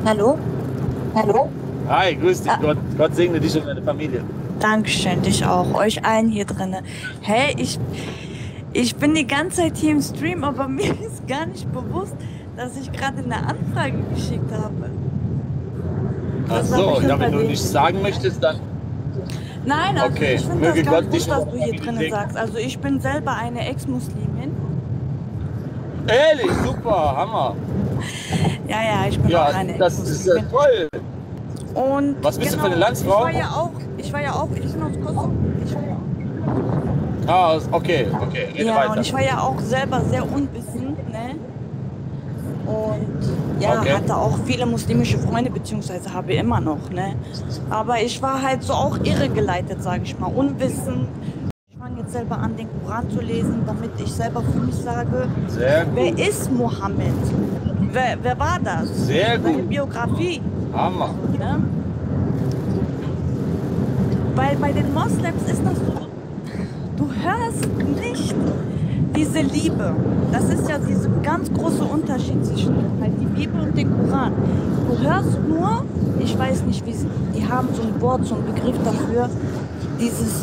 Hallo? Hallo? Hi, grüß dich. Gott segne dich und deine Familie. Dankeschön, dich auch. Euch allen hier drinne. Hey, ich bin die ganze Zeit hier im Stream, aber mir ist gar nicht bewusst, dass ich gerade eine Anfrage geschickt habe. Ach Das habe so, ich ja, wenn du nicht überlegt. sagen möchtest, dann Nein, also okay. ich finde das Möge ganz Gott gut, dich und was deine du hier Familie drinnen segnen. sagst. Also ich bin selber eine Ex-Muslimin. Ehrlich, super, Hammer. Ja, ja, ich bin auch Ja, eine das ist Ex-Muslimin. toll. Und Was bist du für eine genau, Landsfrau? ich bin aus Kosovo. Ah, okay, rede Ja, und weiter. ich war ja auch selber sehr unwissend, ne? Und ja, Okay. hatte auch viele muslimische Freunde, beziehungsweise habe immer noch, ne? Aber ich war halt so auch irregeleitet, sage ich mal, unwissend. Ich fange jetzt selber an, den Koran zu lesen, damit ich selber für mich sage, Sehr wer gut, ist Mohammed? Wer war das? sehr Seine gut. Biografie, Hammer. ne? Weil bei den Moslems ist das so, du hörst nicht diese Liebe. Das ist ja dieser ganz große Unterschied zwischen halt die Bibel und dem Koran. Du hörst nur, ich weiß nicht, wie sie, die haben so ein Wort, so einen Begriff dafür, dieses,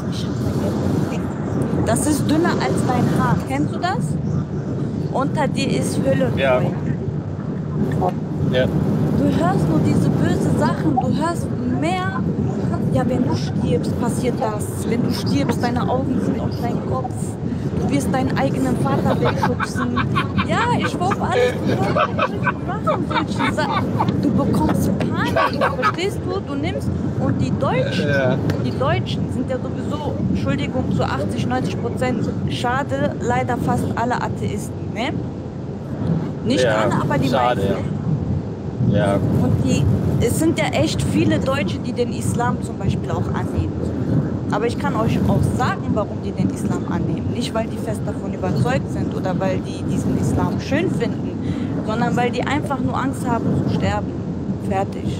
das ist dünner als dein Haar. Kennst du das? Unter dir ist Hölle und Ja, Feuer. ja. Du hörst nur diese böse Sachen, du hörst mehr, ja, wenn du stirbst, passiert das. Wenn du stirbst, deine Augen sind auf deinem Kopf. Du wirst deinen eigenen Vater wegschubsen. Ja, ich schwöre alles, du hörst solche Sachen, solche Sachen. Du bekommst Panik, verstehst du? Du nimmst, und Ja. die Deutschen sind ja sowieso, Entschuldigung, zu 80-90% schade, leider fast alle Atheisten, ne? Nicht Ja, alle, aber die schade, meisten. ja. Und es sind ja echt viele Deutsche, die den Islam zum Beispiel auch annehmen. Aber ich kann euch auch sagen, warum die den Islam annehmen. Nicht, weil die fest davon überzeugt sind oder weil die diesen Islam schön finden, sondern weil die einfach nur Angst haben zu sterben. Fertig.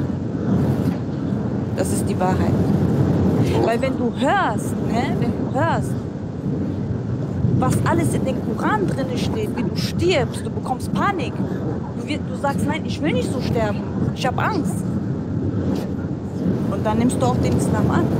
Das ist die Wahrheit. Weil wenn du hörst, ne, was alles in den Koran drin steht, wie du stirbst, du bekommst Panik. Du sagst, nein, ich will nicht so sterben. Ich habe Angst. Und dann nimmst du auch den Islam an.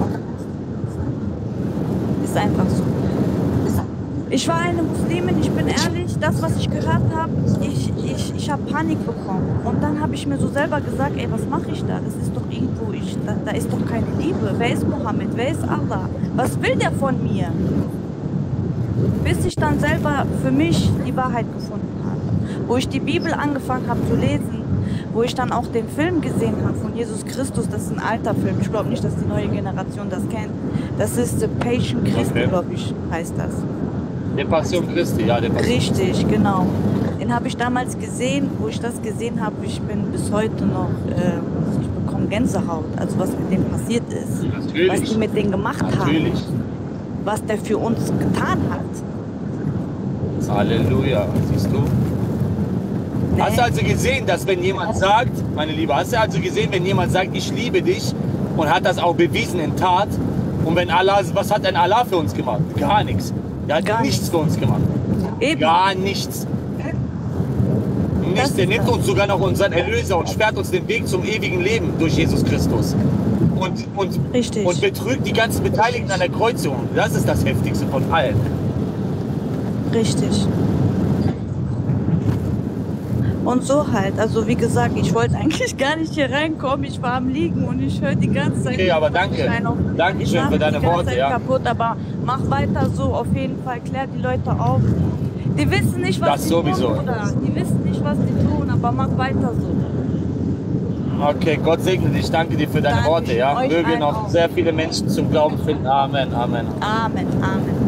Ist einfach so. Ich war eine Muslimin, ich bin ehrlich, das, was ich gehört habe, ich habe Panik bekommen. Und dann habe ich mir so selber gesagt, ey, was mache ich da? Das ist doch irgendwo, da ist doch keine Liebe. Wer ist Mohammed? Wer ist Allah? Was will der von mir? Bis ich dann selber für mich die Wahrheit gefunden habe. Wo ich die Bibel angefangen habe zu lesen, wo ich dann auch den Film gesehen habe von Jesus Christus, das ist ein alter Film, ich glaube nicht, dass die neue Generation das kennt. Das ist The Passion Christi, Okay. glaube ich, heißt das. Der Passion Christi, ja, der Passion. Richtig, genau. Den habe ich damals gesehen, wo ich das gesehen habe, ich bin bis heute noch, ich bekomme Gänsehaut, also was mit denen passiert ist, was die mit denen gemacht haben, Natürlich. was der für uns getan hat. Halleluja, siehst du? Ne? Hast du also gesehen, dass wenn jemand sagt, meine Liebe, hast du also gesehen, wenn jemand sagt, ich liebe dich und hat das auch bewiesen in Tat, und wenn Allah, was hat denn Allah für uns gemacht? Gar nichts. Er hat Gar nichts nichts. für uns gemacht. Eben. Gar nichts. Das Nichts. Der ist nimmt das. uns sogar noch unseren Erlöser und sperrt uns den Weg zum ewigen Leben durch Jesus Christus. Richtig. Und betrügt die ganzen Beteiligten an der Kreuzung. Das ist das Heftigste von allen. Richtig. Und so halt, also wie gesagt, ich wollte eigentlich gar nicht hier reinkommen, ich war am Liegen und ich höre die ganze Zeit. Okay, aber danke. Ich Dankeschön mache für deine die ganze Worte, Zeit ja. kaputt, aber mach weiter so, auf jeden Fall, klär die Leute auf. Die wissen nicht, was Das sie sowieso. tun, Bruder. Die wissen nicht, was sie tun, aber mach weiter so. Okay, Gott segne dich. Danke dir für deine Dankeschön, Worte, ja. euch Möge allen noch auch. sehr viele Menschen zum Glauben finden. Amen, Amen. Amen, Amen.